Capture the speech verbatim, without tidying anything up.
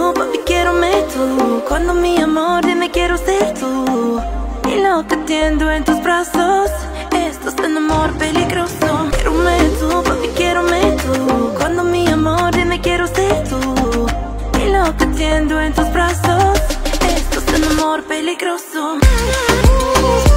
tú, papi, quiérome tú. Cuando mi amor, dime quiero ser tú. Y lo que entiendo en tus brazos, esto es un amor peligroso. Quiérome tú, papi, quiérome tú. Cuando mi amor, dime quiero ser tú. Y lo que entiendo en tus brazos, esto es un amor peligroso.